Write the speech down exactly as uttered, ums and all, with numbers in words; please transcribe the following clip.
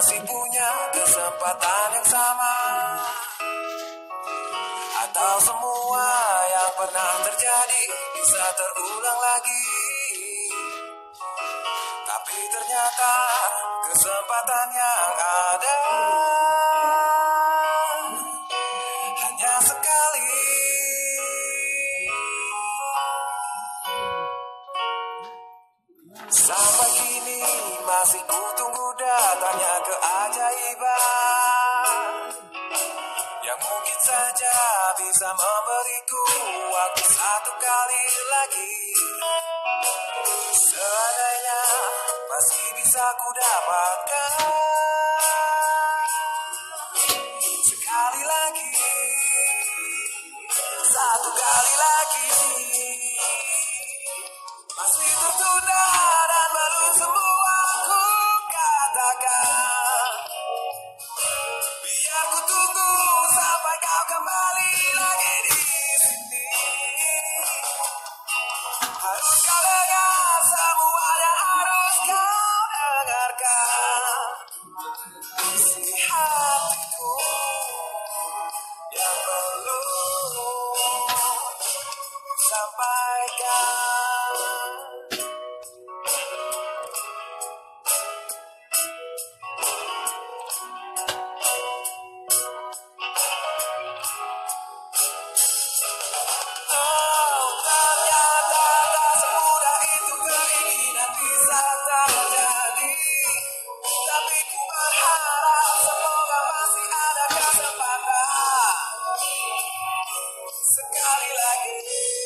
masih punya kesempatan yang sama? Atau semua yang pernah terjadi bisa terulang lagi? Tapi ternyata kesempatan yang ada hanya sekali. Sampai kini masih ku tunggu datangnya keajaiban yang mungkin saja bisa memberiku waktu satu kali lagi. Seandainya masih bisa ku dapatkan sekali lagi, satu kali lagi. Masih tertunda dan baru semua ku katakan. Biar ku tunggu sampai kau kembali lagi di sini. Harus kau dengar, semuanya harus kau dengarkan. Isi hatiku yang perlu sampaikan. Sekali lagi.